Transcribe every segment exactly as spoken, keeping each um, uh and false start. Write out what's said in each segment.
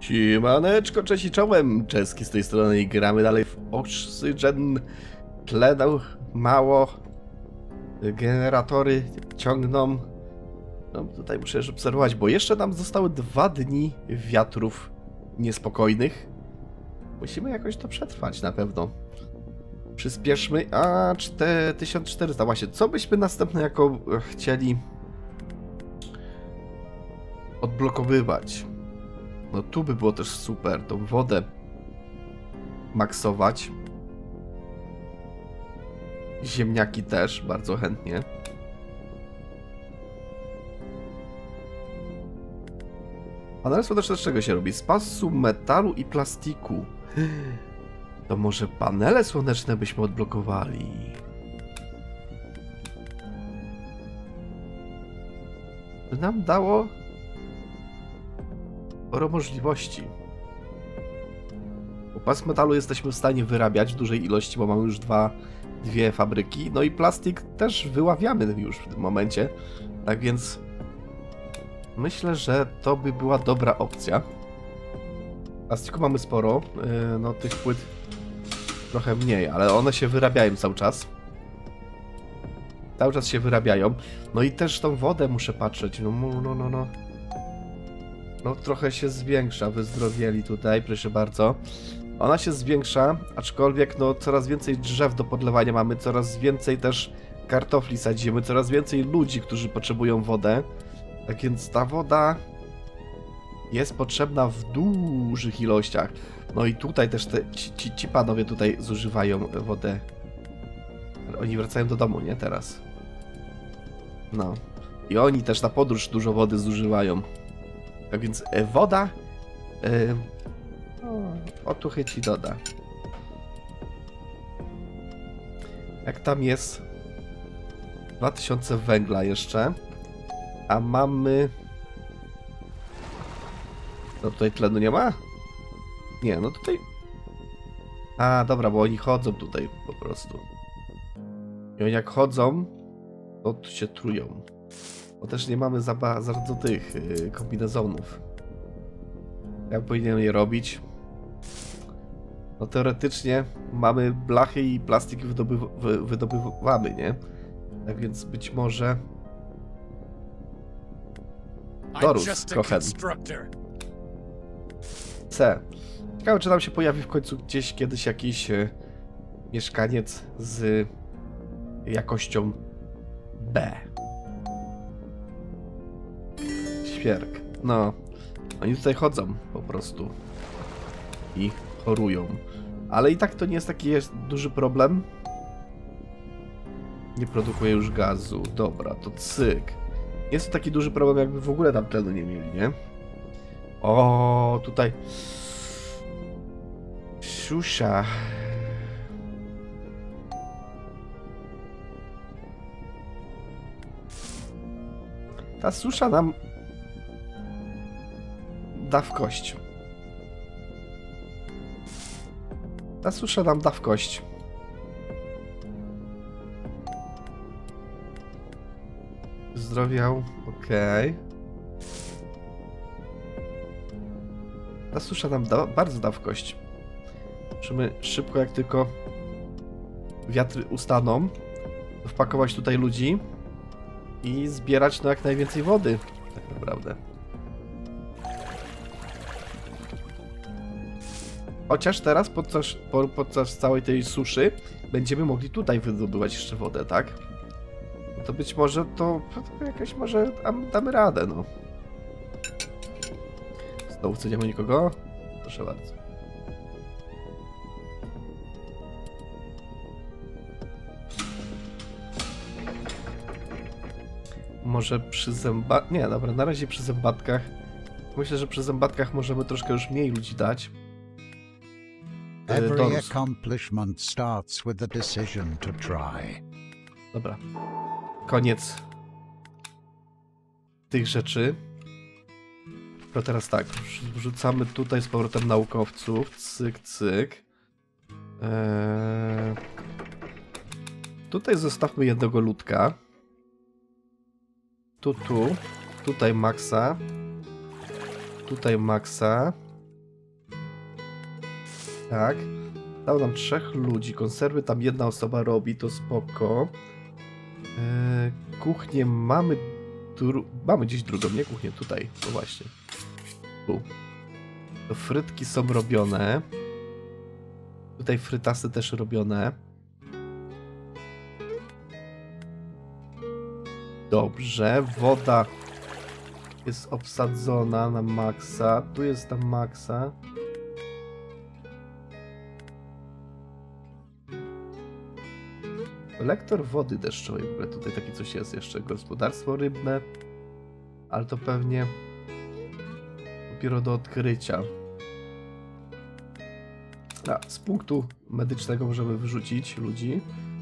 Siemaneczko, cześć i czołem, Czeski z tej strony i gramy dalej w Oxygen. Tlenu mało, generatory ciągną. No tutaj muszę już obserwować, bo jeszcze nam zostały dwa dni wiatrów niespokojnych. Musimy jakoś to przetrwać na pewno. Przyspieszmy, a tysiąc czterysta właśnie, co byśmy następne jako chcieli odblokowywać? No tu by było też super, tą wodę maksować. Ziemniaki też, bardzo chętnie. Panele słoneczne z czego się robi? Z pasu, metalu i plastiku. To może panele słoneczne byśmy odblokowali. To nam dało sporo możliwości. Bo pas metalu jesteśmy w stanie wyrabiać w dużej ilości, bo mamy już dwa, dwie fabryki. No i plastik też wyławiamy już w tym momencie. Tak więc myślę, że to by była dobra opcja. Plastiku mamy sporo. No tych płyt trochę mniej, ale one się wyrabiają cały czas. Cały czas się wyrabiają. No i też tą wodę muszę patrzeć. No, no, no, no. No trochę się zwiększa, wyzdrowieli tutaj, proszę bardzo. Ona się zwiększa, aczkolwiek no coraz więcej drzew do podlewania mamy, coraz więcej też kartofli sadzimy, coraz więcej ludzi, którzy potrzebują wodę. Tak więc ta woda jest potrzebna w dużych ilościach. No i tutaj też te, ci, ci, ci panowie tutaj zużywają wodę. Oni wracają do domu, nie? Teraz. No. I oni też na podróż dużo wody zużywają. Tak więc e, woda e, o, otuchy ci doda. Jak tam jest dwa tysiące węgla jeszcze, a mamy... No tutaj tlenu nie ma? Nie, no tutaj... A, dobra, bo oni chodzą tutaj po prostu. I oni jak chodzą, to tu się trują. Bo też nie mamy za bardzo tych yy, kombinezonów. Ja powinienem je robić. No teoretycznie mamy blachy i plastik wydobyw wy wydobywamy, nie? Tak więc być może... Dorus, Kochen. C. Ciekawe, czy nam się pojawi w końcu gdzieś kiedyś jakiś yy, mieszkaniec z jakością B. Świerk. No, oni tutaj chodzą po prostu i chorują. Ale i tak to nie jest taki jest duży problem. Nie produkuje już gazu. Dobra, to cyk. Jest to taki duży problem, jakby w ogóle tam tlenu nie mieli, nie? O, tutaj susza. Ta susza nam da w kość. Ta susza nam da w kość. Zdrowiał, okej. Okay. Ta susza nam da, bardzo da w kość. Musimy szybko, jak tylko wiatry ustaną, wpakować tutaj ludzi i zbierać no jak najwięcej wody, tak naprawdę. Chociaż teraz podczas, podczas całej tej suszy będziemy mogli tutaj wydobywać jeszcze wodę, tak? No to być może to, to jakaś może damy radę, no. Znowu co, nie ma nikogo? Proszę bardzo. Może przy zębatkach... Nie, dobra, na razie przy zębatkach. Myślę, że przy zębatkach możemy troszkę już mniej ludzi dać. Every accomplishment starts with a decision to try. Dobra. Koniec tych rzeczy. To teraz tak, wrzucamy tutaj z powrotem naukowców. Cyk, cyk. Eee... Tutaj zostawmy jednego ludka. Tu, tu. Tutaj Maxa. Tutaj Maxa. Tak. Dał nam trzech ludzi. Konserwy tam jedna osoba robi, to spoko. Eee, kuchnię mamy... Dru... Mamy gdzieś drugą, nie? Kuchnię tutaj. No właśnie. Tu. To frytki są robione. Tutaj frytasy też robione. Dobrze. Woda jest obsadzona na maksa. Tu jest na maksa. Kolektor wody deszczowej. W ogóle tutaj takie coś jest jeszcze. Gospodarstwo rybne. Ale to pewnie dopiero do odkrycia. A, z punktu medycznego możemy wyrzucić ludzi.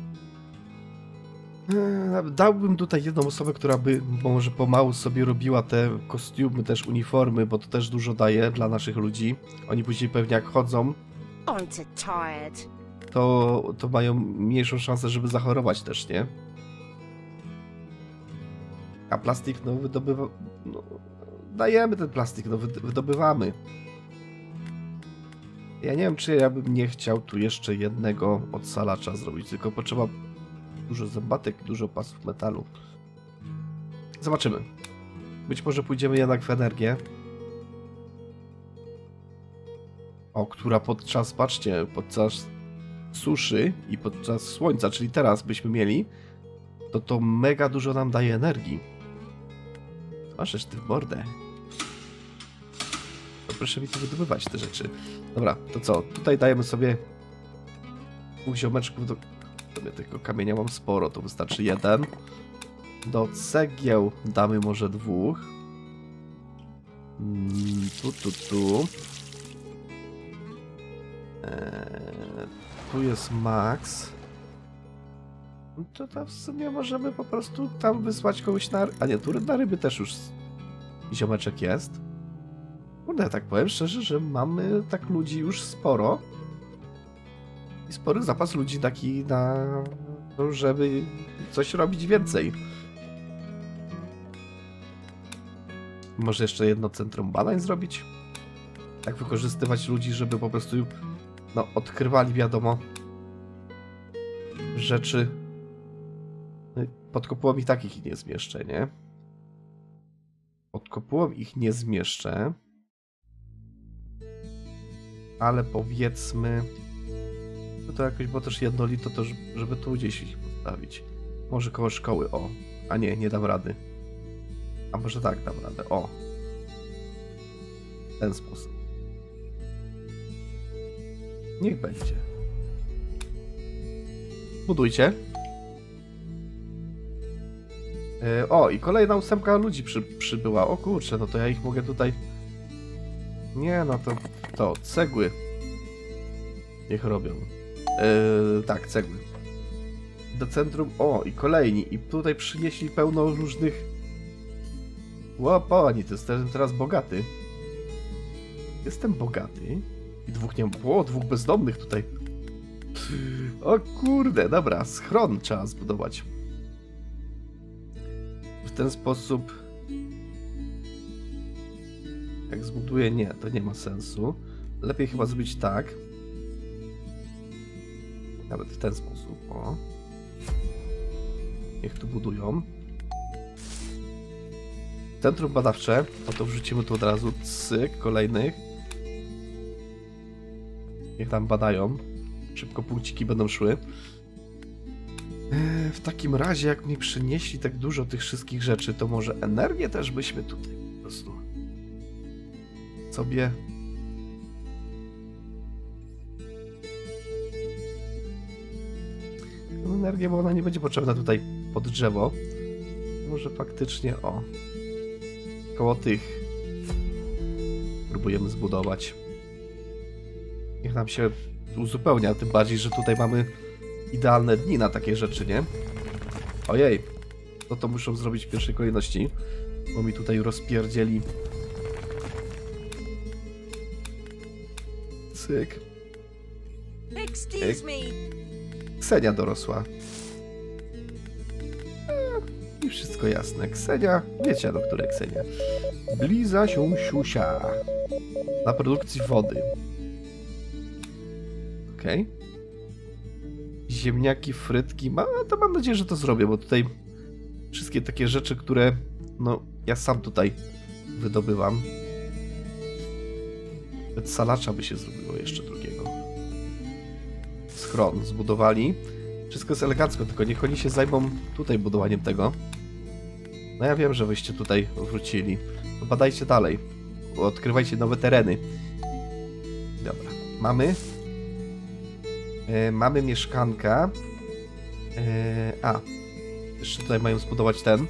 Eee, dałbym tutaj jedną osobę, która by może pomału sobie robiła te kostiumy, też uniformy, bo to też dużo daje dla naszych ludzi. Oni później pewnie jak chodzą, to, to mają mniejszą szansę, żeby zachorować też, nie? A plastik, no wydobywa... No, dajemy ten plastik, no wydobywamy. Ja nie wiem, czy ja bym nie chciał tu jeszcze jednego odsalacza zrobić, tylko potrzeba dużo zębatek, dużo pasów metalu. Zobaczymy. Być może pójdziemy jednak w energię. O, która podczas, patrzcie, podczas suszy i podczas słońca, czyli teraz byśmy mieli, to to mega dużo nam daje energii. Możesz ty w mordę. To proszę mi tu wydobywać te rzeczy. Dobra, to co? Tutaj dajemy sobie dwóch ziomeczków do... Sobie tego kamienia mam sporo, to wystarczy jeden. Do cegieł damy może dwóch. Mm, tu, tu, tu. Eee, tu jest Max. No to tam w sumie możemy po prostu tam wysłać kogoś na... A nie, tu na ryby też już ziomeczek jest. Kurde, tak powiem szczerze, że mamy tak ludzi już sporo. I spory zapas ludzi taki na... żeby coś robić więcej. Może jeszcze jedno centrum badań zrobić? Tak wykorzystywać ludzi, żeby po prostu no, odkrywali, wiadomo, rzeczy. Pod kopułą i tak ich nie zmieszczę, nie? Pod kopułą ich nie zmieszczę. Ale powiedzmy... No to jakoś, bo też jednolito, to żeby tu gdzieś ich postawić. Może koło szkoły, o. A nie, nie dam rady. A może tak dam radę, o. W ten sposób. Niech będzie. Budujcie. Yy, o, i kolejna ósemka ludzi przy, przybyła. O kurczę, no to ja ich mogę tutaj... Nie, no to... To, cegły. Niech robią. Yy, tak, cegły. Do centrum... O, i kolejni. I tutaj przynieśli pełno różnych... Łoponi, to jestem teraz bogaty. Jestem bogaty. I dwóch nie... O, dwóch bezdomnych tutaj. O kurde, dobra. Schron trzeba zbudować. W ten sposób... Jak zbuduję... Nie, to nie ma sensu. Lepiej chyba zrobić tak. Nawet w ten sposób, o. Niech tu budują. Centrum badawcze, no to wrzucimy tu od razu cyk kolejnych. Niech tam badają. Szybko punkciki będą szły. W takim razie, jak mi przynieśli tak dużo tych wszystkich rzeczy, to może energię też byśmy tutaj po prostu sobie... Energię, bo ona nie będzie potrzebna tutaj pod drzewo. Może faktycznie, o, koło tych próbujemy zbudować. Niech nam się uzupełnia, tym bardziej, że tutaj mamy idealne dni na takie rzeczy, nie? Ojej, no to muszą zrobić w pierwszej kolejności, bo mi tutaj rozpierdzieli. Cyk. Excuse me. Ksenia dorosła. I wszystko jasne. Ksenia, wiecie do której Ksenia. Bliza się siusia. Na produkcji wody. Okej. Okay. Ziemniaki, frytki. Ma, to mam nadzieję, że to zrobię, bo tutaj wszystkie takie rzeczy, które no ja sam tutaj wydobywam. Nawet salacza by się zrobiło jeszcze drugiego. Schron zbudowali. Wszystko jest elegancko, tylko niech oni się zajmą tutaj budowaniem tego. No ja wiem, że wyście tutaj wrócili. To badajcie dalej. Odkrywajcie nowe tereny. Dobra. Mamy. E, mamy mieszkanka. E, a. Jeszcze tutaj mają zbudować ten.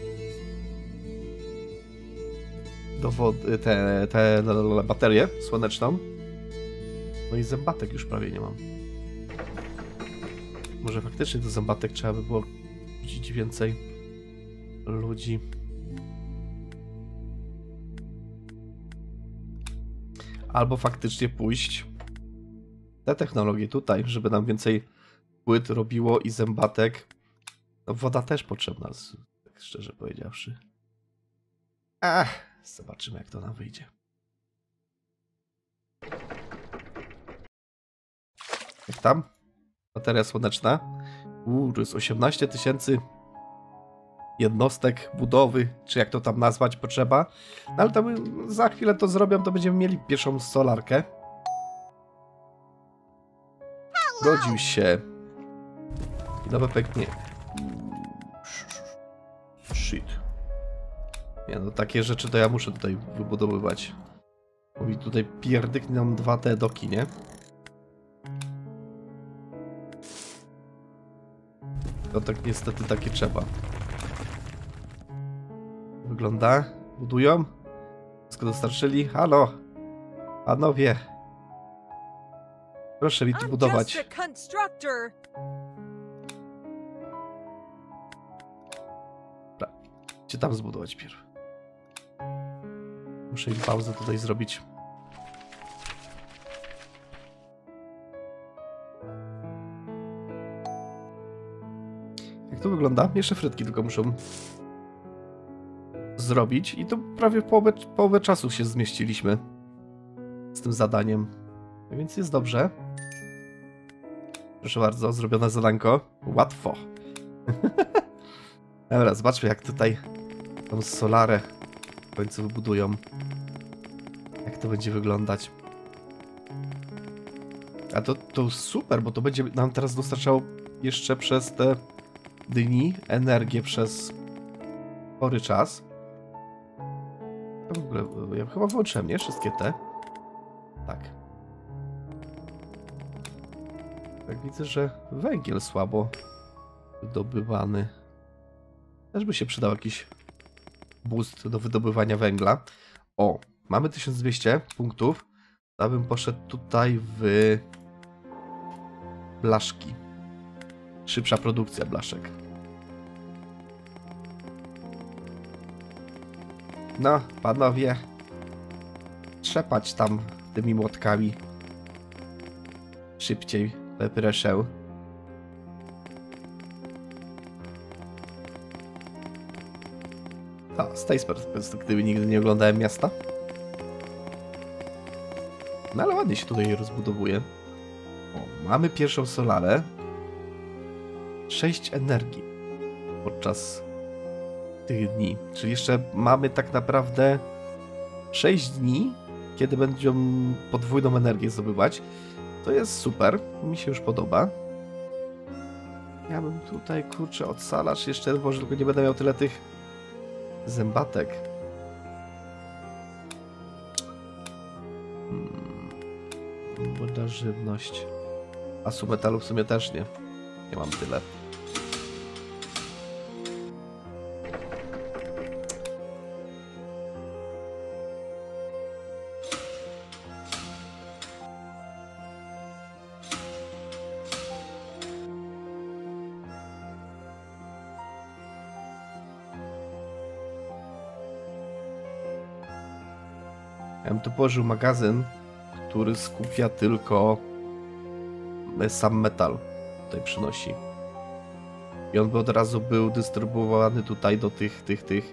Dowód, te, te baterię słoneczną. No i zębatek już prawie nie mam. Może faktycznie do zębatek trzeba by było wrzucić więcej ludzi. Albo faktycznie pójść te technologie tutaj, żeby nam więcej płyt robiło i zębatek. No woda też potrzebna, tak szczerze powiedziawszy. Ach, zobaczymy jak to nam wyjdzie. Jak tam? Bateria słoneczna. Uuu, to jest osiemnaście tysięcy jednostek budowy, czy jak to tam nazwać potrzeba. No ale to za chwilę to zrobią, to będziemy mieli pierwszą solarkę. Godził się. I nowe pęknie. Shit. Nie no, takie rzeczy to ja muszę tutaj wybudowywać. Mówi tutaj pierdyknie nam dwa te doki, nie? To tak niestety takie trzeba. Wygląda? Budują? Wszystko dostarczyli? Halo! Panowie! Proszę mi tu budować. Dobra. Gdzie tam zbudować pierw? Muszę im pauzę tutaj zrobić. Jak to wygląda? Jeszcze frytki tylko muszą zrobić i to prawie połowę, połowę czasu się zmieściliśmy z tym zadaniem. Więc jest dobrze. Proszę bardzo, zrobione zadanko. Łatwo. Dobra, zobaczmy jak tutaj tą solarę w końcu wybudują. Jak to będzie wyglądać. A to, to super, bo to będzie nam teraz dostarczało jeszcze przez te dni energię przez spory czas. W ogóle, ja chyba włączyłem, nie? Wszystkie te. Tak. Tak widzę, że węgiel słabo wydobywany. Też by się przydał jakiś boost do wydobywania węgla. O, mamy tysiąc dwieście punktów. Ja bym poszedł tutaj w blaszki. Szybsza produkcja blaszek. No, panowie. Trzepać tam tymi młotkami. Szybciej, proszę. A, z tej perspektywy nigdy nie oglądałem miasta. No ale ładnie się tutaj rozbudowuje. O, mamy pierwszą solarę. sześć energii podczas tych dni. Czyli jeszcze mamy tak naprawdę sześć dni, kiedy będą podwójną energię zdobywać. To jest super. Mi się już podoba. Ja bym tutaj, kurczę, odsalacz jeszcze, może tylko nie będę miał tyle tych zębatek. Hmm. Woda, żywność. Asu metalu w sumie też nie. Nie mam tyle. Ja bym tu położył magazyn, który skupia tylko sam metal. Tutaj przynosi. I on by od razu był dystrybuowany tutaj do tych, tych, tych.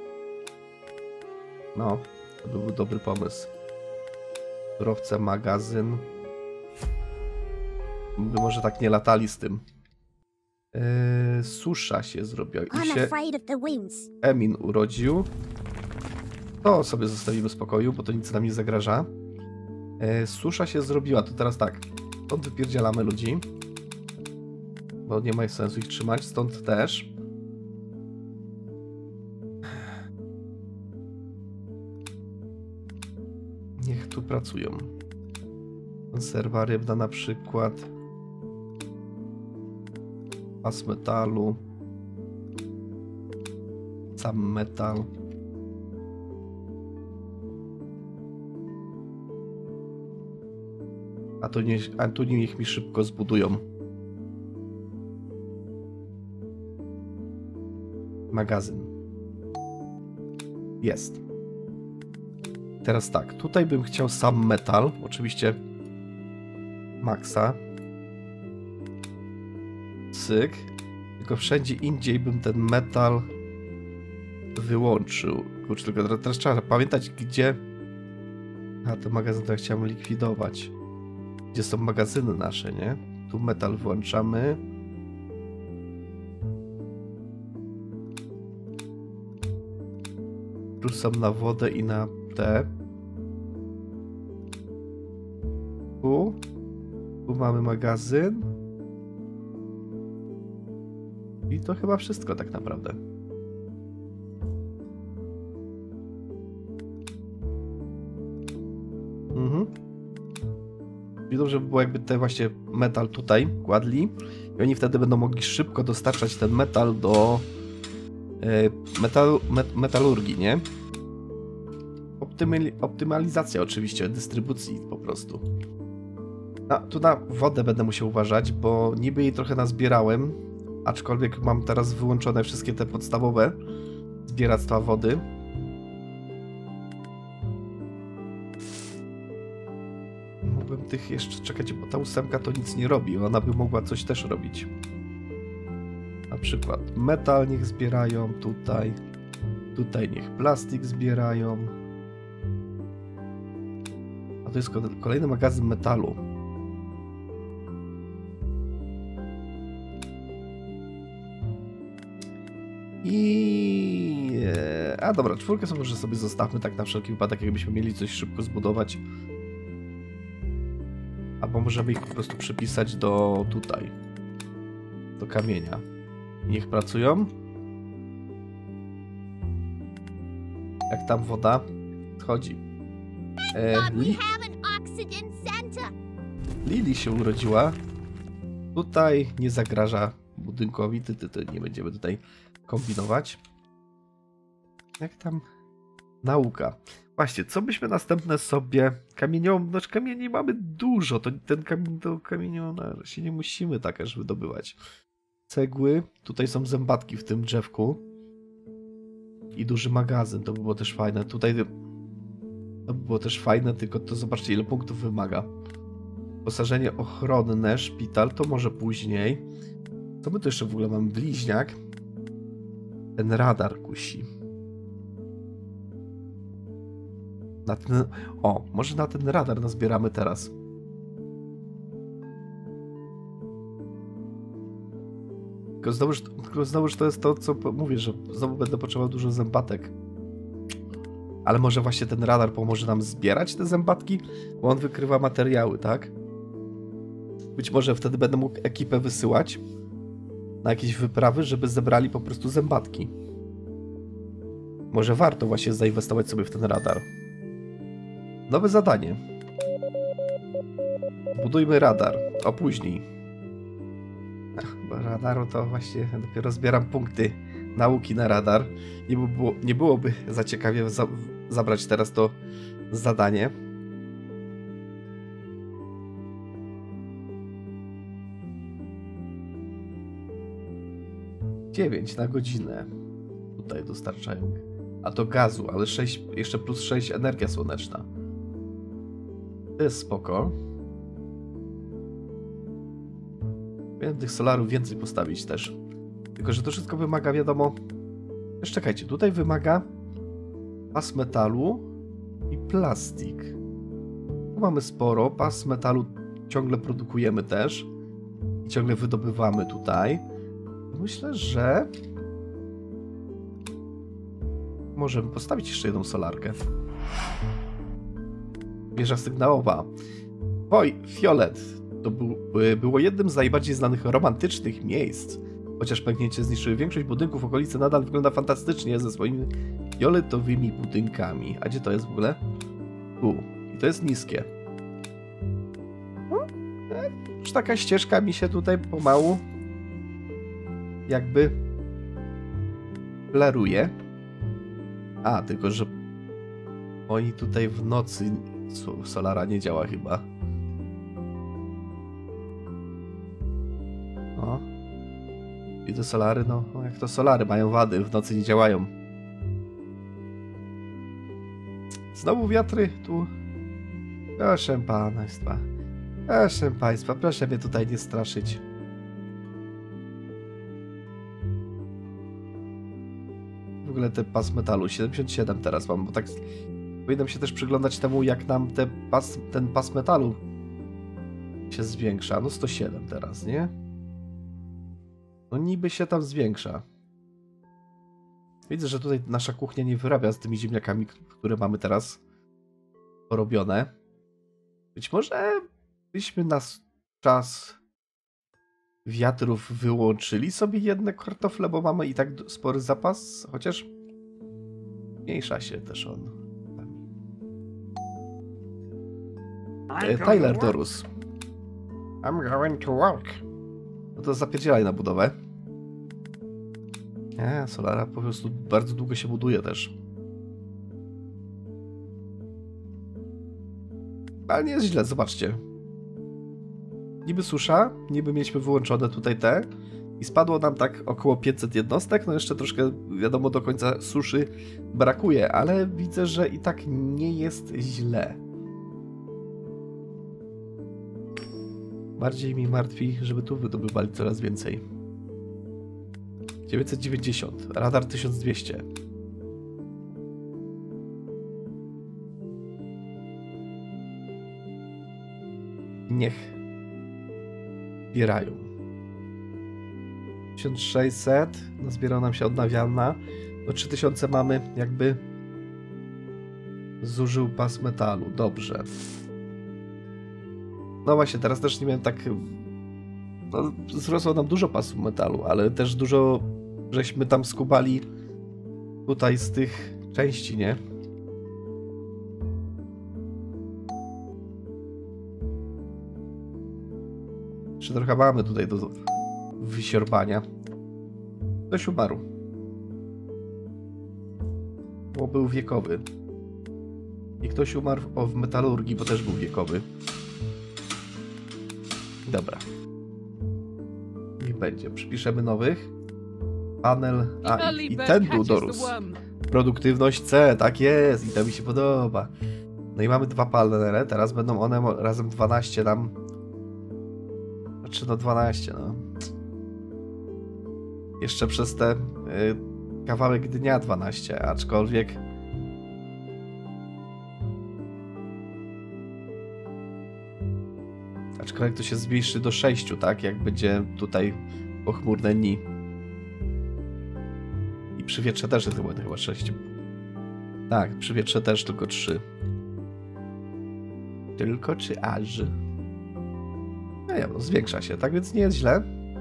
No, to by był dobry pomysł. Surowce, magazyn. by może tak nie latali z tym. Eee, susza się zrobiła i się Emin urodził. To sobie zostawimy w spokoju, bo to nic nam nie zagraża. Eee, susza się zrobiła, to teraz tak. Stąd wypierdzielamy ludzi. Bo nie ma sensu ich trzymać, stąd też. Niech tu pracują. Konserwa rybna na przykład. Pas metalu. Sam metal. A tu, nie, a tu niech mi szybko zbudują. Magazyn. Jest. Teraz tak, tutaj bym chciał sam metal. Oczywiście maksa. Cyk. Tylko wszędzie indziej bym ten metal wyłączył. Kurczę, tylko teraz trzeba pamiętać, gdzie... A, ten magazyn to ja chciałem likwidować. Gdzie są magazyny nasze, nie? Tu metal włączamy. Rzucam na wodę i na te. Tu. Tu mamy magazyn. I to chyba wszystko tak naprawdę. Mhm. I dobrze by było, jakby te właśnie metal tutaj kładli i oni wtedy będą mogli szybko dostarczać ten metal do e, metal, met, metalurgii, nie? Optymi, optymalizacja oczywiście, dystrybucji po prostu. A, tu na wodę będę musiał uważać, bo niby jej trochę nazbierałem, aczkolwiek mam teraz wyłączone wszystkie te podstawowe zbieractwa wody. Mógłbym tych jeszcze czekać, bo ta ósemka to nic nie robi, ona by mogła coś też robić. Na przykład metal niech zbierają tutaj, tutaj niech plastik zbierają. A to jest kolejny magazyn metalu. I... A dobra, czwórkę sobie może sobie zostawmy tak na wszelki wypadek, jakbyśmy mieli coś szybko zbudować. Albo możemy ich po prostu przypisać do tutaj. Do kamienia. Niech pracują. Jak tam woda schodzi. E, Li... Lili się urodziła. Tutaj nie zagraża budynkowi. Ty, ty, ty, nie będziemy tutaj kombinować. Jak tam nauka? Właśnie, co byśmy następne sobie... Kamienią... Znaczy kamieni mamy dużo. To ten kamień do kamieniu się nie musimy tak aż wydobywać. Cegły. Tutaj są zębatki w tym drzewku. I duży magazyn. To by było też fajne. Tutaj... To by było też fajne, tylko to zobaczcie, ile punktów wymaga. Wyposażenie ochronne, szpital, to może później. Co my tu jeszcze w ogóle mamy? Bliźniak. Ten radar kusi. Na ten... O, może na ten radar nazbieramy teraz. Tylko znowuż, tylko znowuż to jest to, co mówię, że znowu będę potrzebował dużo zębatek. Ale może właśnie ten radar pomoże nam zbierać te zębatki, bo on wykrywa materiały, tak? Być może wtedy będę mógł ekipę wysyłać na jakieś wyprawy, żeby zebrali po prostu zębatki. Może warto właśnie zainwestować sobie w ten radar. Nowe zadanie. Budujmy radar. O, później. Ach, bo radaru to właśnie dopiero zbieram punkty nauki na radar. Nie, by było, nie byłoby za ciekawie za, zabrać teraz to zadanie. dziewięć na godzinę. Tutaj dostarczają. A to gazu, ale sześć, jeszcze plus sześć energia słoneczna. To jest spoko. Powinienem tych solarów więcej postawić też. Tylko że to wszystko wymaga, wiadomo... Jeszcze czekajcie, tutaj wymaga pas metalu i plastik. Tu mamy sporo, pas metalu ciągle produkujemy też. i ciągle wydobywamy tutaj. Myślę, że możemy postawić jeszcze jedną solarkę. Wieża sygnałowa. Oj, Fiolet. To był, było jednym z najbardziej znanych romantycznych miejsc. Chociaż pęknięcie zniszczyły większość budynków, okolice nadal wygląda fantastycznie ze swoimi fioletowymi budynkami. A gdzie to jest w ogóle? Tu. I to jest niskie. No, już taka ścieżka mi się tutaj pomału jakby klaruje. A, tylko że oni tutaj w nocy solara nie działa chyba. O. I te solary, no, no jak to solary, mają wady, w nocy nie działają. Znowu wiatry tu. Proszę państwa. Proszę państwa, proszę mnie tutaj nie straszyć. W ogóle ten pas metalu, siedemdziesiąt siedem teraz mam, bo tak powinienem się też przyglądać temu, jak nam te pas, ten pas metalu się zwiększa. No sto siedem teraz, nie? No niby się tam zwiększa. Widzę, że tutaj nasza kuchnia nie wyrabia z tymi ziemniakami, które mamy teraz porobione. Być może byśmy na czas wiatrów wyłączyli sobie jedne kartofle, bo mamy i tak spory zapas, chociaż mniejsza się też on. E, Tyler Dorus. I'm going to work. No to zapierdzielaj na budowę. Nie, Solara po prostu bardzo długo się buduje też. Ale nie jest źle, zobaczcie. Niby susza, niby mieliśmy wyłączone tutaj te i spadło nam tak około pięćset jednostek, no jeszcze troszkę wiadomo do końca suszy brakuje, ale widzę, że i tak nie jest źle. Bardziej mi martwi, żeby tu wydobywali coraz więcej. dziewięćset dziewięćdziesiąt, radar tysiąc dwieście. Niech zbierają. tysiąc sześćset, nazbierał nam się odnawialna. No trzy tysiące mamy jakby zużył pas metalu. Dobrze. No właśnie, teraz też nie miałem tak... No, wzrosło nam dużo pasu metalu, ale też dużo żeśmy tam skubali tutaj z tych części, nie? Jeszcze trochę mamy tutaj do wysiorbania. Ktoś umarł. Bo był wiekowy. I ktoś umarł o, w metalurgii, bo też był wiekowy. Dobra. Niech będzie. Przypiszemy nowych. Panel... A, i, i ten był dorósł. Produktywność C, tak jest. I to mi się podoba. No i mamy dwa panele. Teraz będą one razem dwanaście nam... Znaczy no dwanaście, no. Jeszcze przez te y, kawałek dnia dwanaście, aczkolwiek... Aczkolwiek to się zmniejszy do sześciu, tak? Jak będzie tutaj pochmurne dni. I przy wietrze też jest chyba sześć. Tak, przy wietrze też tylko trzy. Tylko czy aż? No nie, no zwiększa się, tak więc nie jest źle.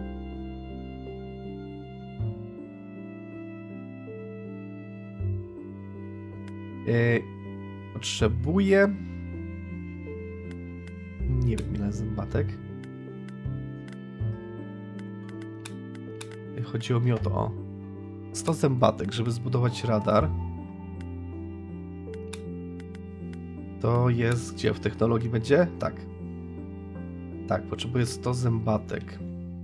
Yy, potrzebuję... Nie wiem ile zębatek. Chodziło mi o to, o. sto zębatek, żeby zbudować radar. To jest gdzie? W technologii będzie? Tak. Tak, potrzebuję sto zębatek.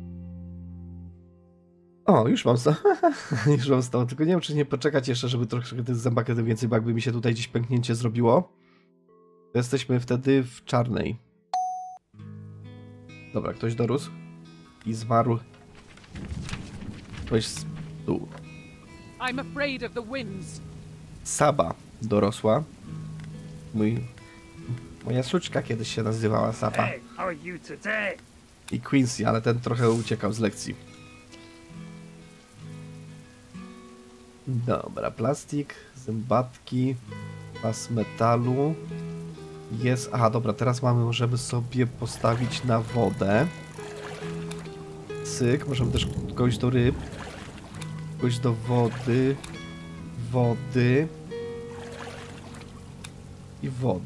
O, już mam sto. Już mam sto. Tylko nie wiem, czy nie poczekać jeszcze, żeby troszkę tych zębatek więcej, bo jakby mi się tutaj gdzieś pęknięcie zrobiło, to jesteśmy wtedy w czarnej. Dobra, ktoś dorósł i zmarł. Ktoś z tu. I'm afraid of the winds. Saba dorosła. Mój... Moja suczka kiedyś się nazywała Saba. Hey, how are you today? I Quincy, ale ten trochę uciekał z lekcji. Dobra, plastik, zębatki, pas metalu. Jest... Aha, dobra, teraz mamy, możemy sobie postawić na wodę. Cyk, możemy też kogoś do ryb. Kogoś do wody. Wody. I wody.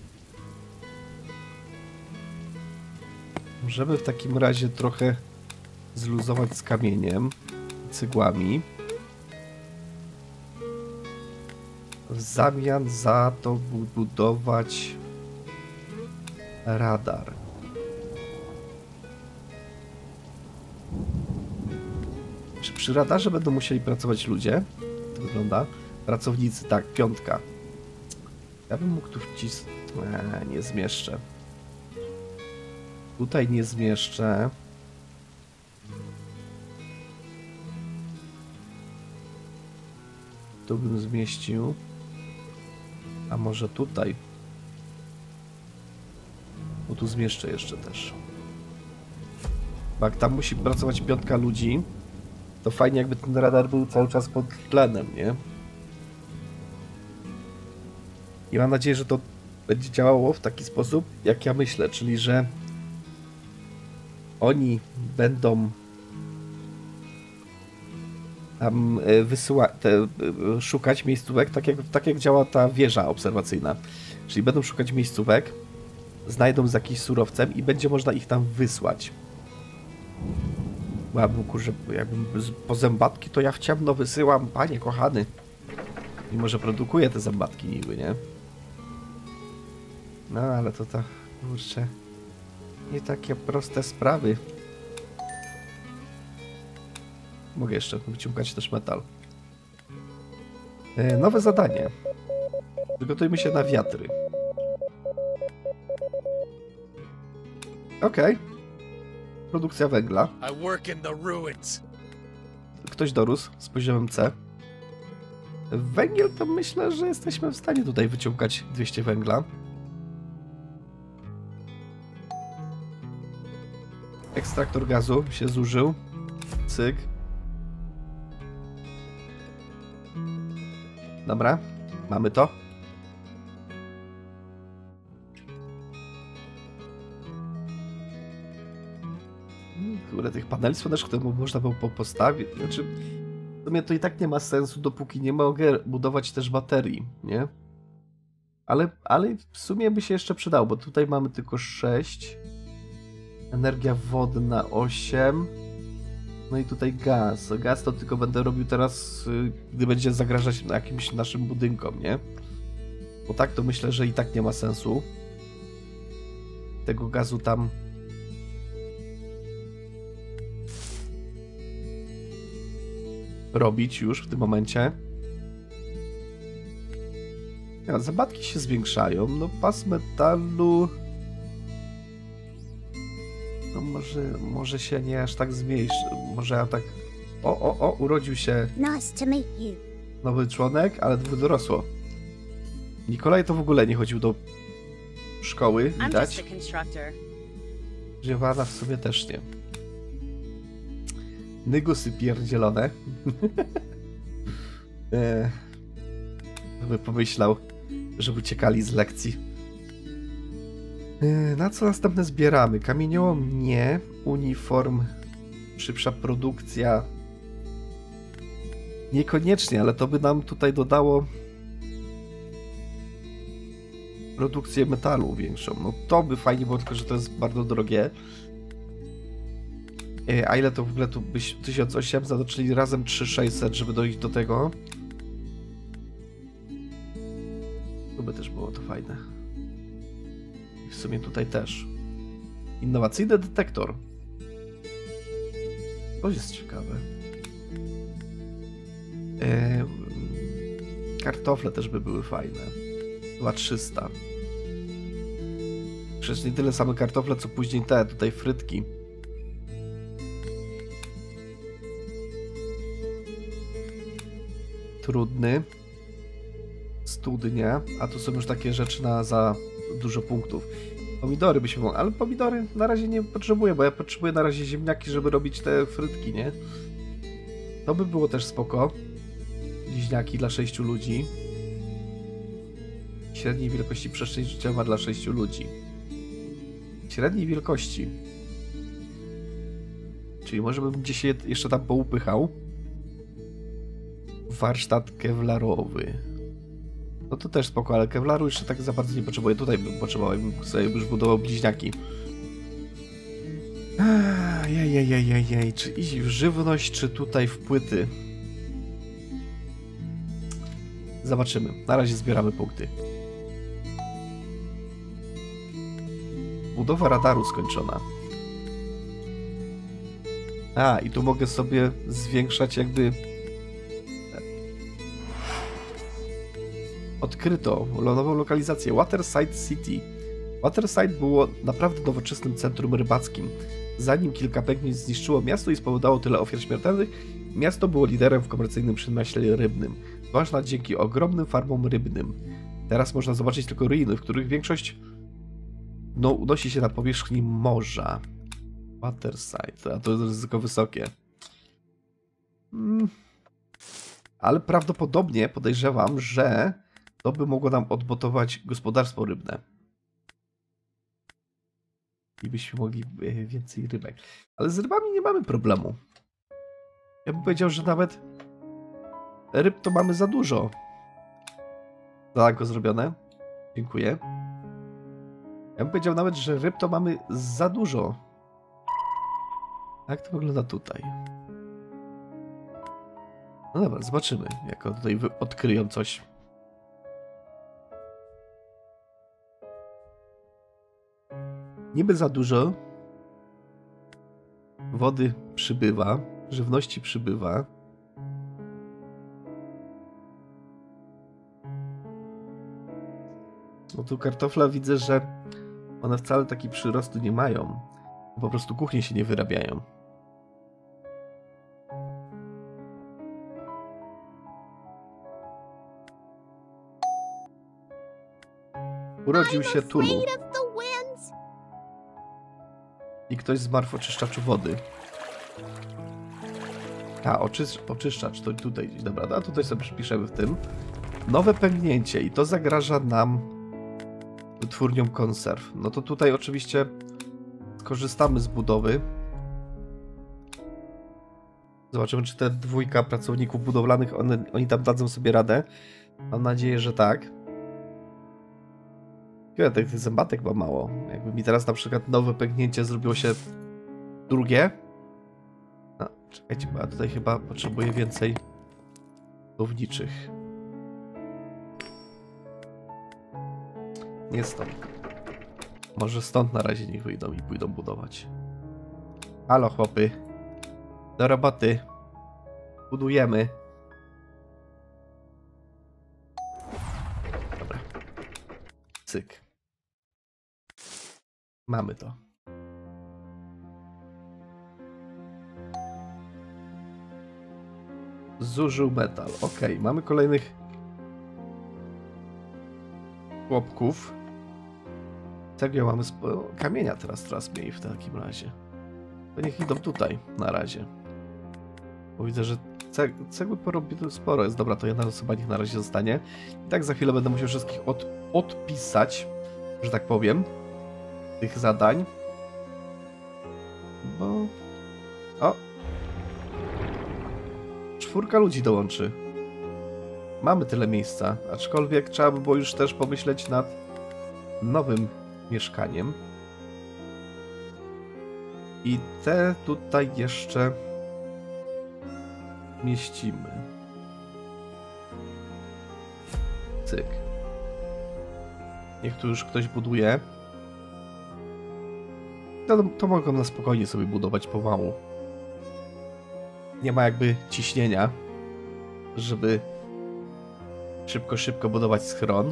Możemy w takim razie trochę zluzować z kamieniem, cygłami. W zamian za to budować radar. Czy przy radarze będą musieli pracować ludzie? To wygląda. Pracownicy, tak, piątka. Ja bym mógł tu wcisnąć. Eee, nie zmieszczę. Tutaj nie zmieszczę. Tu bym zmieścił. A może tutaj? Bo tu zmieszczę jeszcze też. Bo jak tam musi pracować piątka ludzi, to fajnie jakby ten radar był cały czas pod tlenem, nie? I mam nadzieję, że to będzie działało w taki sposób, jak ja myślę, czyli że oni będą tam wysyła, te, szukać miejscówek, tak jak, tak jak działa ta wieża obserwacyjna. Czyli będą szukać miejscówek, znajdą z jakimś surowcem i będzie można ich tam wysłać. Bo ja bym, kurczę, jakbym po zębatki, to ja w ciemno wysyłam, panie kochany. Mimo, że produkuję te zębatki niby, nie? No, ale to to, kurczę, nie takie proste sprawy. Mogę jeszcze wyciągać też metal. E, nowe zadanie. Przygotujmy się na wiatry. Okej. Okay. Produkcja węgla. Ktoś dorósł z poziomem C. Węgiel to myślę, że jesteśmy w stanie tutaj wyciągać dwieście węgla. Ekstraktor gazu się zużył. Cyk. Dobra, mamy to. Kurde, tych paneli słonecznych to można było postawić. Znaczy, w sumie to i tak nie ma sensu, dopóki nie mogę budować też baterii, nie? Ale, ale w sumie by się jeszcze przydało, bo tutaj mamy tylko sześć. Energia wodna osiem. No i tutaj gaz. Gaz to tylko będę robił teraz, gdy będzie zagrażać jakimś naszym budynkom, nie? Bo tak to myślę, że i tak nie ma sensu tego gazu tam robić już w tym momencie. Ja, zabatki się zwiększają. No pas metalu... No może, może się nie aż tak zmniejszy. Może ja tak... O, o, o, urodził się Nice to meet you. nowy członek, ale dwóch dorosło. Nikolaj to w ogóle nie chodził do szkoły, widać. Giovanna w sumie też nie. Nygusy pierdzielone. e, by pomyślał, żeby uciekali z lekcji. E, na co następne zbieramy? Kamieniołom nie. Uniform. Szybsza produkcja. Niekoniecznie, ale to by nam tutaj dodało produkcję metalu większą. No to by fajnie było, tylko że to jest bardzo drogie. A ile to w ogóle tu byś tysiąc osiemset, czyli razem trzy tysiące sześćset, żeby dojść do tego. To by też było to fajne. I w sumie tutaj też. Innowacyjny detektor. To jest ciekawe. Eee, kartofle też by były fajne. Chyba trzysta. Przecież nie tyle same kartofle, co później te, tutaj frytki. Trudny. Studnie. A tu są już takie rzeczy na za dużo punktów. Pomidory byśmy mogli, ale pomidory na razie nie potrzebuję, bo ja potrzebuję na razie ziemniaki, żeby robić te frytki, nie? To by było też spoko. Bliźniaki dla sześciu ludzi. Średniej wielkości przestrzeń życiowa dla sześciu ludzi. Średniej wielkości. Czyli może bym gdzieś je jeszcze tam poupychał. Warsztat kewlarowy. No to też spoko, ale kewlaru jeszcze tak za bardzo nie potrzebuję. Tutaj bym potrzebował, bym sobie już budował bliźniaki. Jej, jej, jej, jej, jej. Czy iść w żywność, czy tutaj w płyty? Zobaczymy. Na razie zbieramy punkty. Budowa radaru skończona. A, i tu mogę sobie zwiększać jakby... Odkryto nową lokalizację. Waterside City. Waterside było naprawdę nowoczesnym centrum rybackim. Zanim kilka pęknięć zniszczyło miasto i spowodowało tyle ofiar śmiertelnych, miasto było liderem w komercyjnym przemyśle rybnym. Zwłaszcza dzięki ogromnym farmom rybnym. Teraz można zobaczyć tylko ruiny, w których większość no, unosi się na powierzchni morza. Waterside, a to jest ryzyko wysokie. Hmm. Ale prawdopodobnie podejrzewam, że to by mogło nam odbotować gospodarstwo rybne. I byśmy mogli więcej rybek. Ale z rybami nie mamy problemu. Ja bym powiedział, że nawet ryb to mamy za dużo. Zadanko zrobione. Dziękuję. Ja bym powiedział nawet, że ryb to mamy za dużo. Jak to wygląda tutaj? No dobra, zobaczymy, jak tutaj odkryją coś. Niby za dużo. Wody przybywa, żywności przybywa. No tu kartofla widzę, że one wcale taki przyrostu nie mają. Po prostu kuchnie się nie wyrabiają. Urodził się Tulu. I ktoś zmarł w oczyszczaczu wody. A, oczysz, oczyszczacz, to tutaj. Dobra, a tutaj sobie przypiszemy w tym. Nowe pęknięcie i to zagraża nam wytwórniom konserw. No to tutaj oczywiście skorzystamy z budowy. Zobaczymy, czy te dwójka pracowników budowlanych, one, oni tam dadzą sobie radę. Mam nadzieję, że tak. Ja, tych zębatek ma mało. Jakby mi teraz na przykład nowe pęknięcie zrobiło się drugie. No, czekajcie, bo ja tutaj chyba potrzebuję więcej budowniczych. Nie stąd. Może stąd na razie niech wyjdą i pójdą budować. Halo chłopy. Do roboty. Budujemy. Dobra. Cyk. Mamy to. Zużył metal. Ok, mamy kolejnych chłopków. Cegieł mamy sporo. Kamienia teraz coraz mniej w takim razie. To niech idą tutaj na razie. Bo widzę, że ceg cegły porobiły sporo jest. Dobra, to jedna osoba niech na razie zostanie. I tak za chwilę będę musiał wszystkich od odpisać, że tak powiem, tych zadań. Bo... O! Czwórka ludzi dołączy. Mamy tyle miejsca, aczkolwiek trzeba by było już też pomyśleć nad nowym mieszkaniem. I te tutaj jeszcze mieścimy. Cyk. Niech tu już ktoś buduje. To, to mogą na spokojnie sobie budować pomału. Nie ma jakby ciśnienia, żeby szybko, szybko budować schron.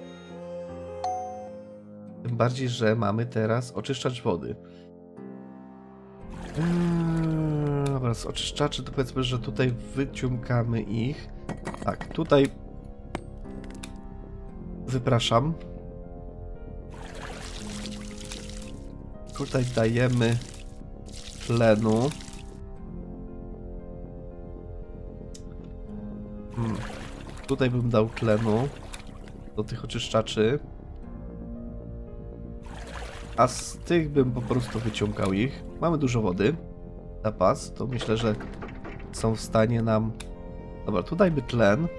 Tym bardziej, że mamy teraz oczyszczacz wody. Eee, dobra, z oczyszczaczy to powiedzmy, że tutaj wyciągamy ich. Tak, tutaj wypraszam. Tutaj dajemy tlenu. Hmm. Tutaj bym dał tlenu do tych oczyszczaczy. A z tych bym po prostu wyciągał ich. Mamy dużo wody. Zapas, to myślę, że są w stanie nam... Dobra, tu dajmy tlen.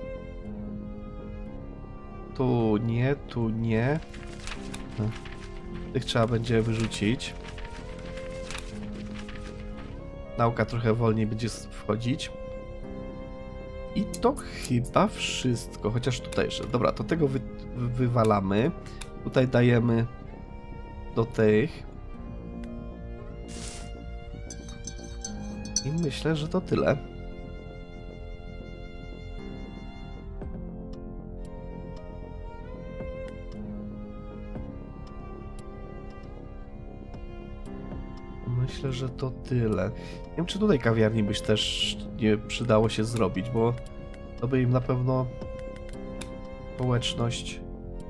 Tu nie, tu nie. Tych trzeba będzie wyrzucić. Nauka trochę wolniej będzie wchodzić. I to chyba wszystko, chociaż tutaj jeszcze. Dobra, to tego wy wywalamy. Tutaj dajemy do tych. I myślę, że to tyle. Myślę, że to tyle. Nie wiem, czy tutaj kawiarni byś też nie przydało się zrobić, bo to by im na pewno społeczność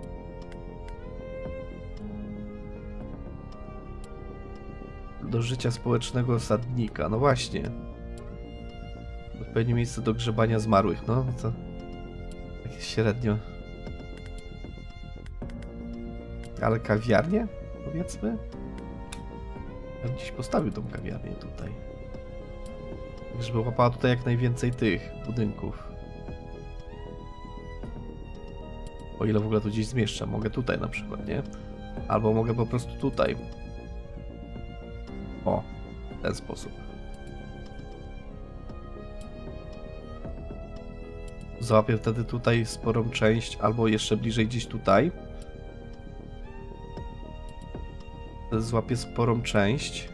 do życia społecznego osadnika. No właśnie. Odpowiednie miejsce do grzebania zmarłych. No to takie średnio. Ale kawiarnię? Powiedzmy? Ja bym gdzieś postawił tą kawiarnię tutaj. Tak, żeby łapała tutaj jak najwięcej tych budynków. O ile w ogóle tu gdzieś zmieszczę. Mogę tutaj na przykład, nie? Albo mogę po prostu tutaj. O, w ten sposób. Załapię wtedy tutaj sporą część, albo jeszcze bliżej gdzieś tutaj. Złapię sporą część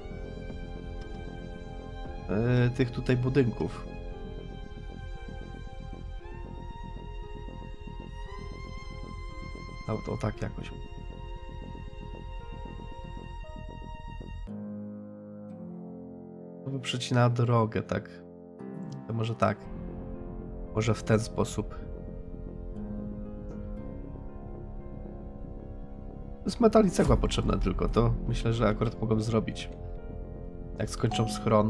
yy, tych tutaj budynków. No to tak jakoś. To by przecinała drogę, tak. To może tak. Może w ten sposób. To jest metal i cegła potrzebna tylko, to myślę, że akurat mogą zrobić. Jak skończą schron.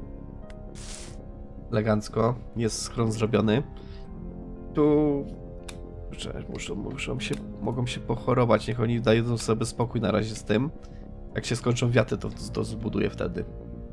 Elegancko. Jest schron zrobiony. Tu... Muszą, muszą się, mogą się pochorować, niech oni dają sobie spokój na razie z tym. Jak się skończą wiaty, to, to zbuduję wtedy.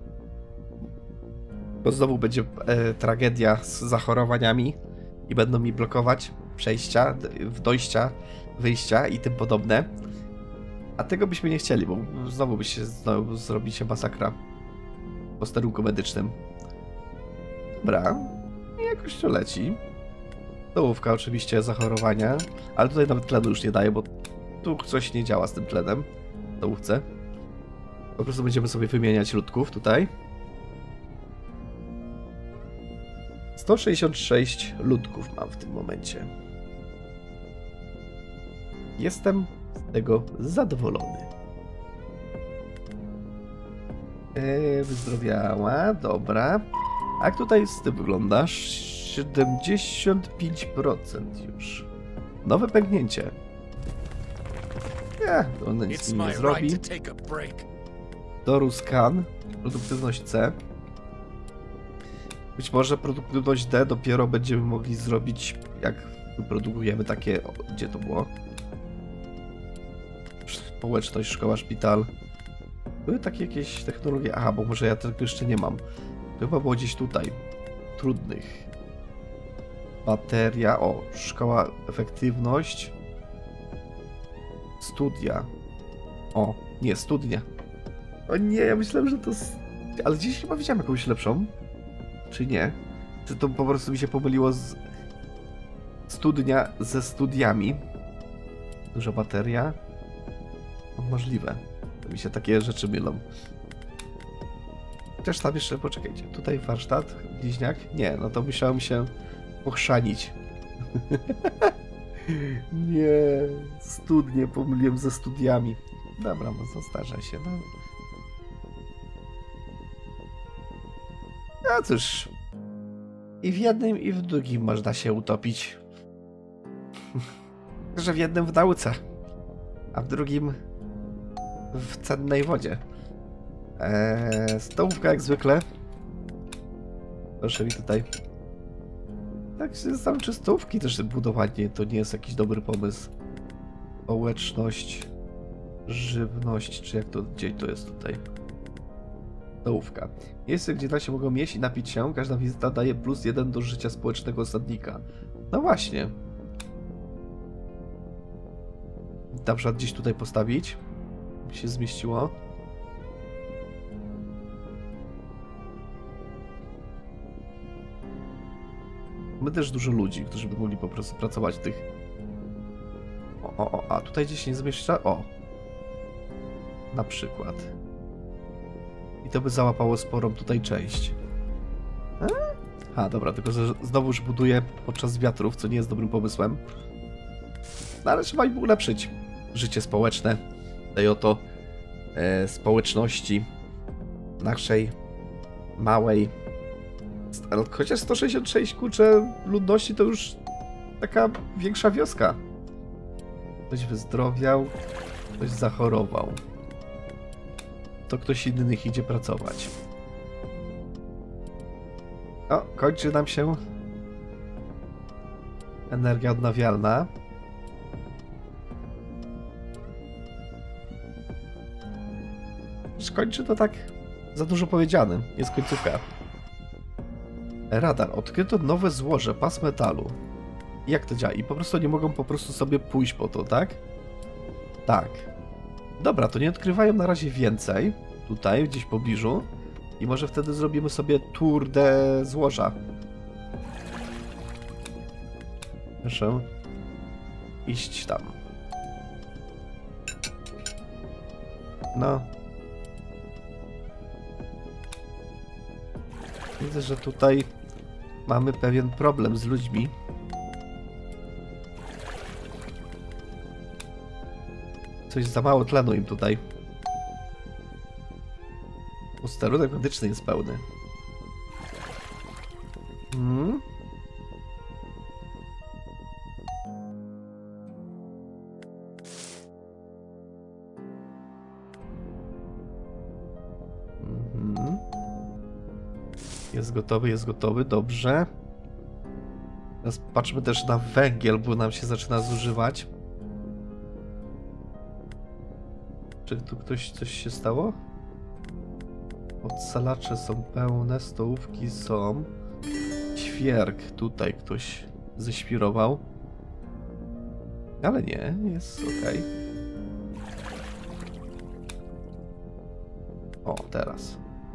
Bo znowu będzie e, tragedia z zachorowaniami i będą mi blokować przejścia, dojścia, wyjścia i tym podobne. A tego byśmy nie chcieli, bo znowu by się znowu zrobi się masakra w posterunku medycznym. Dobra, i jakoś to leci. Dołówka oczywiście zachorowania, ale tutaj nawet tlenu już nie daje, bo tu coś nie działa z tym tlenem w dołówce. Po prostu będziemy sobie wymieniać ludków tutaj. sto sześćdziesiąt sześć ludków mam w tym momencie. Jestem z tego zadowolony. Eee, wyzdrowiała, dobra. A jak tutaj z tym wyglądasz? siedemdziesiąt pięć procent już. Nowe pęknięcie. Nie, to ona nic nie zrobi. Doru scan. Produktywność C. Być może produktywność D dopiero będziemy mogli zrobić, jak wyprodukujemy takie... O, gdzie to było? Społeczność, szkoła, szpital. Były takie jakieś technologie... Aha, bo może ja tego jeszcze nie mam. To chyba było gdzieś tutaj. Trudnych. Bateria... O, szkoła, efektywność. Studia. O, nie, studnia. O nie, ja myślałem, że to... Ale gdzieś chyba widziałem jakąś lepszą. Czy nie? Czy to po prostu mi się pomyliło z... Studnia ze studiami. Duża bateria. No, możliwe. To mi się takie rzeczy mylą. Też tam jeszcze, poczekajcie. Tutaj warsztat, bliźniak. Nie, no to musiałem się pochrzanić. Nie, studnie pomyliłem ze studiami. Dobra, no zdarza się. No. No cóż. I w jednym, i w drugim można się utopić. Że w jednym w nauce, a w drugim w cennej wodzie. Eee, stołówka jak zwykle. Proszę mi tutaj. Tak się zastanawiam, czy stołówki też budowanie to nie jest jakiś dobry pomysł. Społeczność, żywność, czy jak to, gdzie to jest tutaj? Stołówka. Miejsce, gdzie nasi mogą jeść i napić się, każda wizyta daje plus jeden do życia społecznego osadnika. No właśnie. Na przykład gdzieś tutaj postawić. By się zmieściło. My też dużo ludzi, którzy by mogli po prostu pracować w tych... O, o, o, a tutaj gdzieś nie zmieszcza? O! Na przykład. I to by załapało sporą tutaj część. A, dobra, tylko że znowu już buduję podczas wiatrów, co nie jest dobrym pomysłem. No ale trzeba im ulepszyć życie społeczne tej oto e, społeczności naszej małej. Ale chociaż sto sześćdziesiąt sześć kurczę ludności to już taka większa wioska. Ktoś wyzdrowiał, ktoś zachorował. To ktoś inny idzie pracować. O, kończy nam się energia odnawialna. Kończy to tak za dużo powiedziane. Jest końcówka. Radar. Odkryto nowe złoże, pas metalu. Jak to działa? I po prostu nie mogą po prostu sobie pójść po to, tak? Tak. Dobra, to nie odkrywają na razie więcej. Tutaj, gdzieś w pobliżu. I może wtedy zrobimy sobie tour de złoża. Proszę iść tam. No. Widzę, że tutaj mamy pewien problem z ludźmi. Coś za mało tlenu im tutaj. Usterunek medyczny jest pełny. Hmm? Mhm. Jest gotowy, jest gotowy, dobrze. Teraz patrzmy też na węgiel, bo nam się zaczyna zużywać. Czy tu ktoś coś się stało? Odsalacze są pełne, stołówki są. Ćwierk tutaj ktoś ześwirował. Ale nie, jest ok. O, teraz.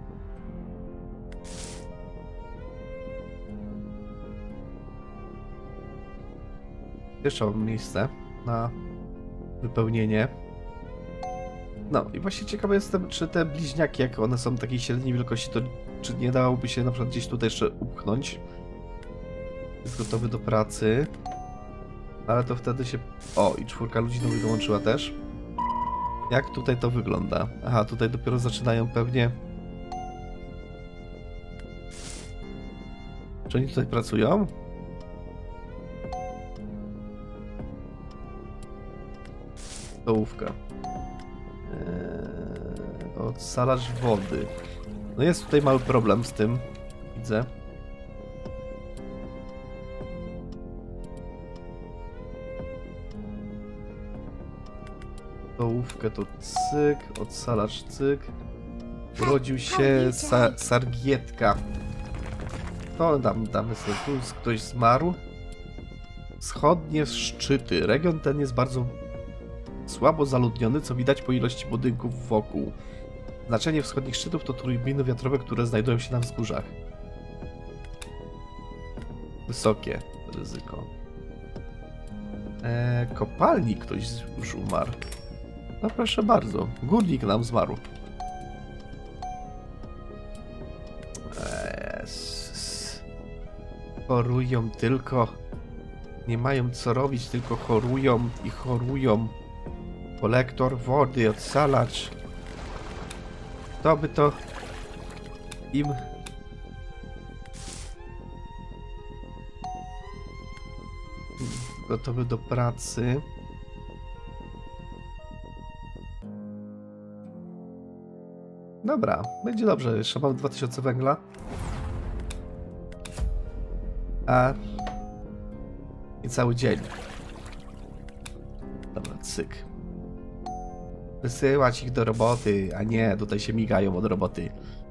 Jeszcze mam miejsce na wypełnienie. No i właśnie ciekawy jestem, czy te bliźniaki, jak one są takiej średniej wielkości, to czy nie dałoby się na przykład gdzieś tutaj jeszcze upchnąć. Jest gotowy do pracy. Ale to wtedy się... O, i czwórka ludzi nowych dołączyła też. Jak tutaj to wygląda? Aha, tutaj dopiero zaczynają pewnie... Czy oni tutaj pracują? Stołówka. Eee, odsalacz wody. No jest tutaj mały problem z tym. Widzę. Stołówkę to cyk, odsalacz cyk. Urodził się sa Sargietka. To dam, damy sobie tu, ktoś zmarł. Wschodnie szczyty. Region ten jest bardzo słabo zaludniony, co widać po ilości budynków wokół. Znaczenie wschodnich szczytów to turbiny wiatrowe, które znajdują się na wzgórzach. Wysokie ryzyko. Eee, kopalnik ktoś już umarł. No proszę bardzo, górnik nam zmarł. Eee, chorują tylko. Nie mają co robić, tylko chorują i chorują. Kolektor wody, odsalacz. Kto by to im... Gotowy do pracy. Dobra, będzie dobrze. Jeszcze mam dwa tysiące węgla. A... I cały dzień. Dobra, cyk. Wysyłać ich do roboty, a nie, tutaj się migają od roboty.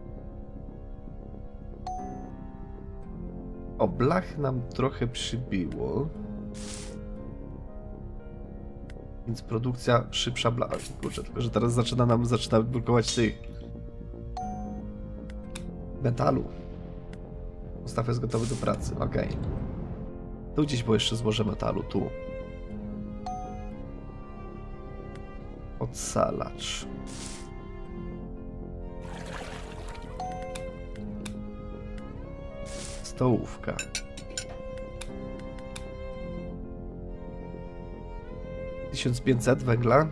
O, blach nam trochę przybyło. Więc produkcja szybsza blach. Kurczę, tylko że teraz zaczyna nam zaczyna blokować tych metalu. Ustaw jest gotowy do pracy, ok. Tu gdzieś było jeszcze złoże metalu, tu. Odsalacz. Stołówka. tysiąc pięćset węgla.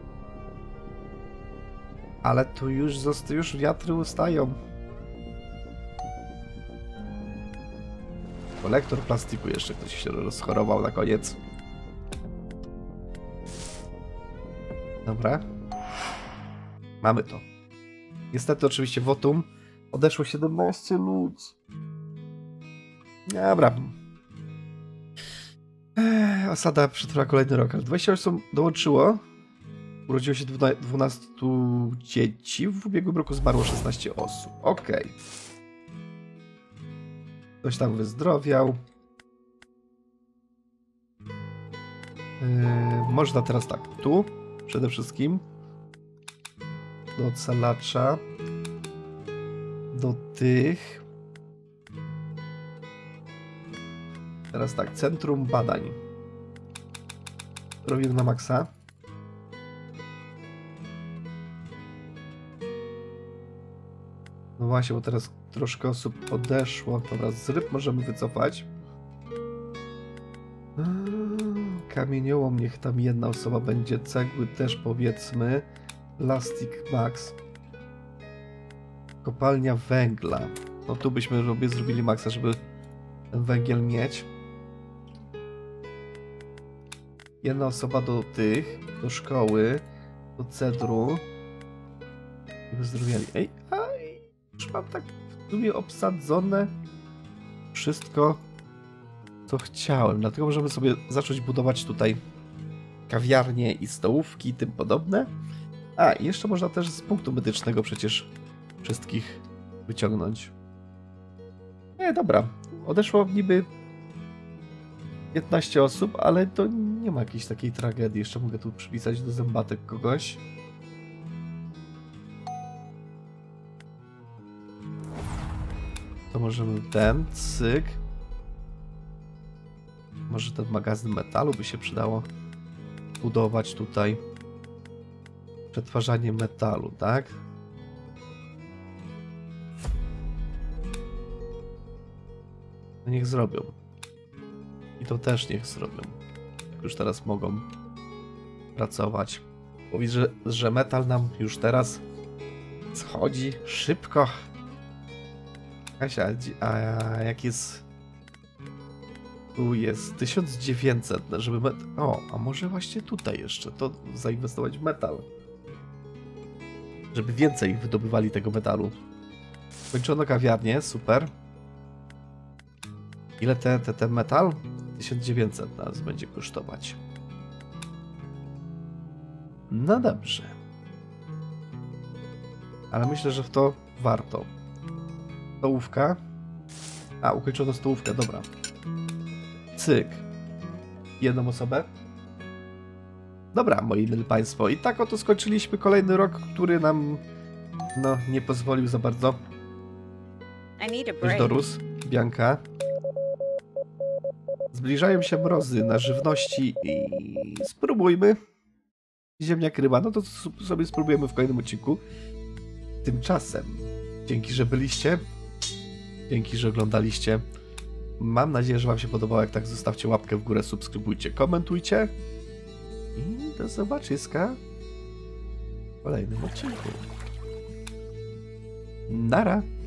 Ale tu już zosta- już wiatry ustają. Kolektor plastiku jeszcze ktoś się rozchorował na koniec. Dobra. Mamy to. Niestety oczywiście wotum odeszło siedemnaście ludzi. Dobra. Eee, osada przetrwa kolejny rok, ale dwadzieścia osób dołączyło. Urodziło się dwanastu dzieci. W ubiegłym roku zmarło szesnaście osób. Okej. Okay. Ktoś tam wyzdrowiał. Yy, można teraz tak. Tu przede wszystkim do odsalacza. Do tych. Teraz tak, centrum badań. Robimy na maksa. No właśnie, bo teraz troszkę osób odeszło. Dobra, z ryb możemy wycofać. Kamieniołom, niech tam jedna osoba będzie. Cegły też powiedzmy. Plastik max. Kopalnia węgla. No tu byśmy robię, zrobili maksa, żeby ten węgiel mieć. Jedna osoba do tych, do szkoły, do cedru. I wyzdrowiali. Ej, aj, już mam tak w sumie obsadzone wszystko, co chciałem. Dlatego możemy sobie zacząć budować tutaj kawiarnie i stołówki i tym podobne. A, i jeszcze można też z punktu medycznego przecież wszystkich wyciągnąć. Nie, dobra. Odeszło niby piętnaście osób, ale to nie ma jakiejś takiej tragedii. Jeszcze mogę tu przypisać do zębatek kogoś. To możemy ten, cyk. Może ten magazyn metalu by się przydało budować tutaj. Przetwarzanie metalu, tak? No niech zrobią. I to też niech zrobią. Już teraz mogą pracować. Bo widzę, że, że metal nam już teraz schodzi szybko. Kasia, a jak jest... Tu jest tysiąc dziewięćset, żeby met... O, a może właśnie tutaj jeszcze to zainwestować w metal. Żeby więcej wydobywali tego metalu. Kończono kawiarnię, super. Ile te, te, te metal? tysiąc dziewięćset nas będzie kosztować. No dobrze. Ale myślę, że w to warto. Stołówka. A, ukończono stołówkę, dobra. Cyk. Jedną osobę. Dobra, moi drodzy państwo. I tak oto skończyliśmy kolejny rok, który nam no, nie pozwolił za bardzo. Już dorósł. Bianka. Zbliżają się mrozy na żywności i spróbujmy. Ziemniak ryba, no to sobie spróbujemy w kolejnym odcinku. Tymczasem, dzięki, że byliście. Dzięki, że oglądaliście. Mam nadzieję, że wam się podobało. Jak tak, zostawcie łapkę w górę, subskrybujcie, komentujcie. I do zobaczyska w kolejnym odcinku. Nara!